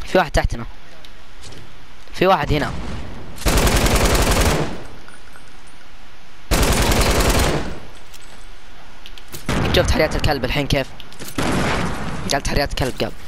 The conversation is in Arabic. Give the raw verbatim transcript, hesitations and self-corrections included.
في واحد تحتنا، في واحد هنا. شفت حريات الكلب الحين كيف؟ قالت حريات كلب قبل.